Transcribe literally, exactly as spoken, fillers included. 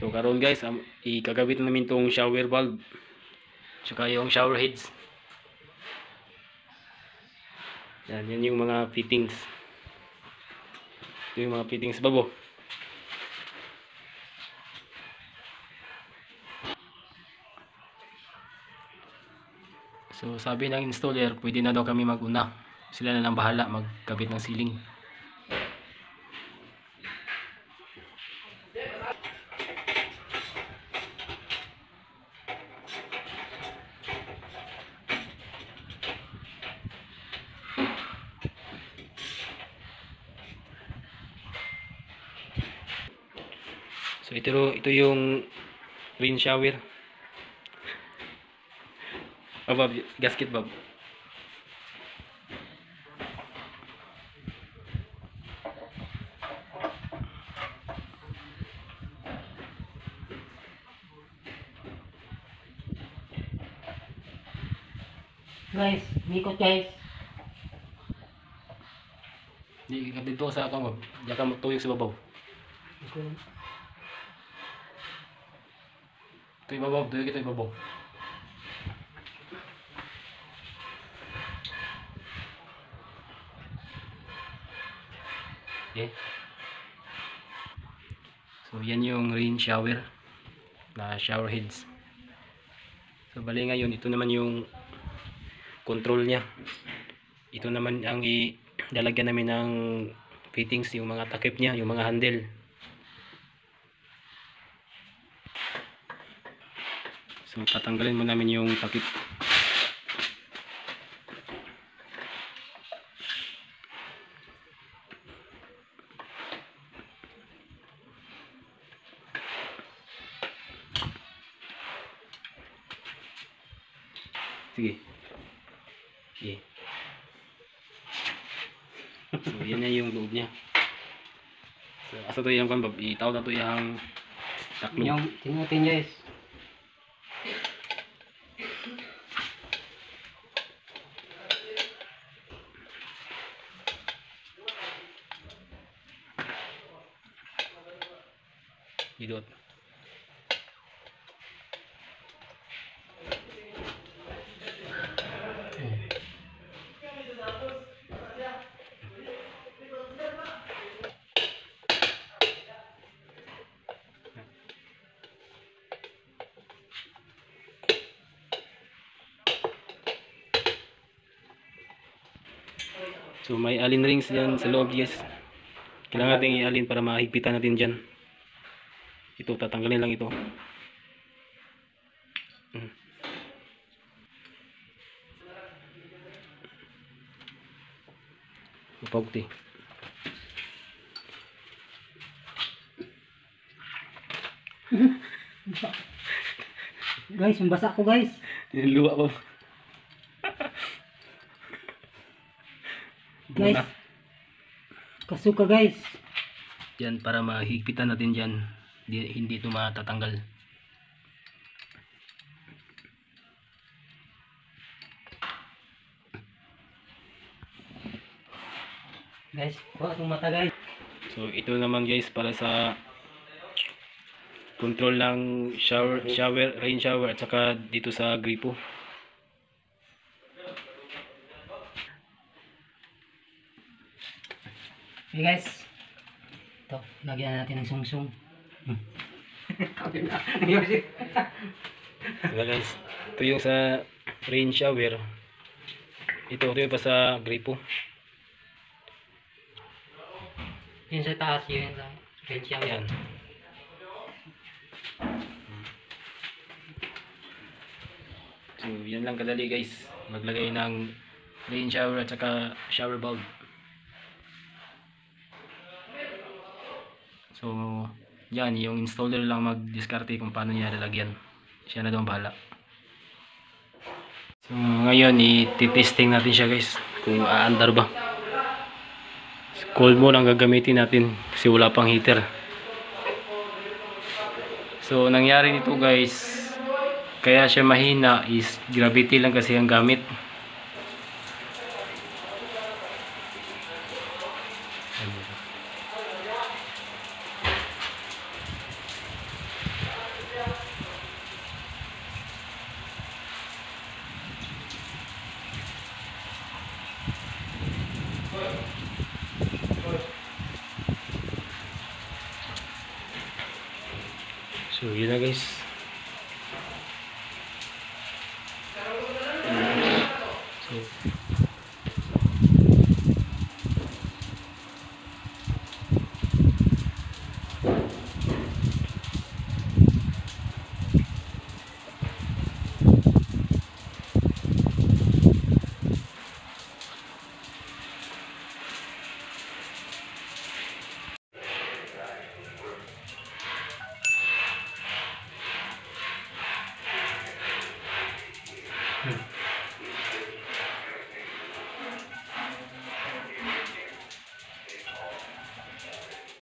So karon guys, um, ikagabit namin tong shower valve tsaka yung shower heads. Yan, yan yung mga fittings. Ito yung mga fittings babo. So sabi ng installer, pwede na daw kami maguna. Sila na lang bahala magkabit ng ceiling. So ito, ito yung rain shower. Oh, Bob, gasket Bob. Guys, mikot guys. Di ka dito sa akong Bob. Diyan ka magtuyok sa babaw. Okay. Ito yung babaw, tuyok ito yung babaw. Okay. So yan yung rain shower na shower heads. So bali ngayon ito naman yung control niya. Ito naman ang ilalagyan namin ng fittings, yung mga takip niya, yung mga handle. So tatanggalin mo namin yung takip. Sige. Sige. So yan na yung loob niya. So asa to yung kan Bob? Itaw na to yung taklo. Yung tinutin guys. Idot. So may allen rings yan sa loob guys. Kailangan natin i-allen para mahigpitan natin dyan. Ito, tatanggalin lang ito. Hmm. Upagti. Guys, yung basa ko guys. Niluwa ko. Guys. Kasuka guys. Yan para mahigpitan natin dyan. Hindi, hindi ito matatanggal. Guys, kuha itong mata guys. So ito naman guys para sa control ng shower, shower, rain shower at saka dito sa gripo. Okay guys. Ito, lagyan natin ng sungsung. Diba guys, ito yung sa rain shower. Ito, ito yung pa sa gripo. Yun sa taas, yun sa red shower. Ayan. So yan lang kadali guys, maglagay ng rain shower at saka shower bulb. So yan, yung installer lang mag-diskarte kung paano niya lalagyan. Siya na daw ang bahala. So ngayon i-testing natin siya guys kung aandar ba. Cold mode ang gagamitin natin kasi wala pang heater. So nangyari nito guys, kaya siya mahina is gravity lang kasi ang gamit. So yun na guys. So Hmm.